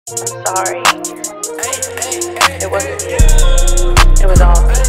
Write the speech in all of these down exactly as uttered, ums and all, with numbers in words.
I'm sorry. It wasn't you. It was all me.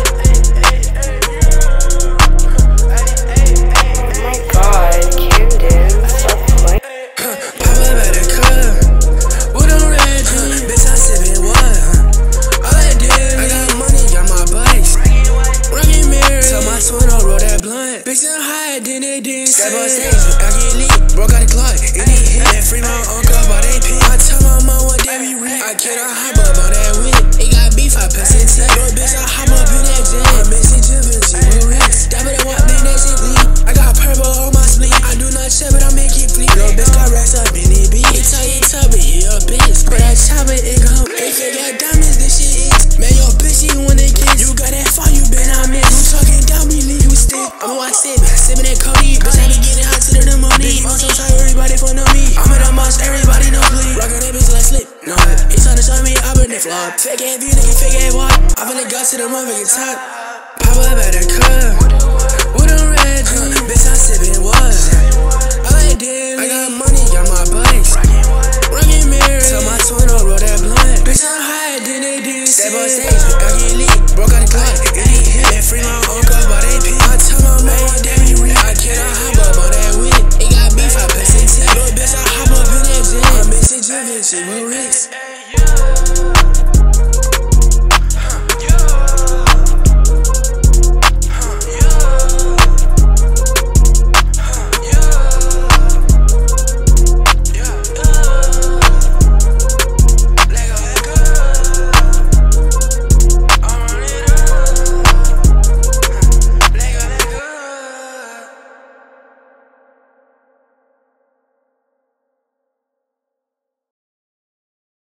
Oh my god, Kinden, stop playing. Pop up at the club with a red drink. Bitch, I sippin' water. All I did, I got money, got my bikes. Rockin' mirror, tell my twin I roll that blunt. Bitch, I'm high, then they didn't step on stage, I get lit. Broke out the clock, and they hit. And free my uncle, but they pin. I tell my mom what they be rent. I cannot hop up on that whip. It got beef, I pass it to little bitch, I hop up in that jet. I'm missing Jibbin, she will rest. That better walk, then that shit bleed. I got purple on my sleeve. I do not check, but I make it bleed. Little bitch got racks up in it beat. He tell you tub it, he a bitch. But I chop it, it go. If you got diamonds, this shit is. Man, your bitch, you want to kiss. You got that far, you been I miss. You talking down me, leave you stick. I'ma watch sippin', sippin' that Cody. Bitch, I be getting hot to the money. I'm so tired, everybody for know me. I'm in the mosque, everybody know please. Rockin' that bitch like slip. No, it's trying to show me, I been that flop. Fake ass view, nigga, fake ass walk. I finna go to the motherfucking top. Pop up at the club with a red drink. Bitch, I sippin' water. All I did, I got money, got my bikes. Rockin' mirror, tell my twin I roll that blunt. Bitch, I'm high, then they did step on stage, I get lit. Broke out the clock, and they hit. And free my uncle, but they pin. I tell my man, that be real. I cannot hop up on that whip. It got beef, I pass it to. Little bitch, I hop up in that jet. I'm missing Jibbin, she will rest.